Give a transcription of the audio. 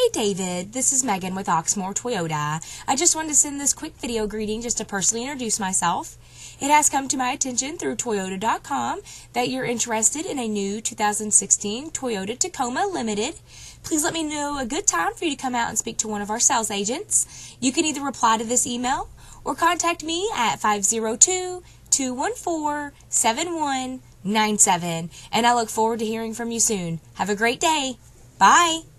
Hey David, this is Megan with Oxmoor Toyota. I just wanted to send this quick video greeting just to personally introduce myself. It has come to my attention through Toyota.com that you're interested in a new 2016 Toyota Tacoma Limited. Please let me know a good time for you to come out and speak to one of our sales agents. You can either reply to this email or contact me at 502-214-7197, and I look forward to hearing from you soon. Have a great day. Bye.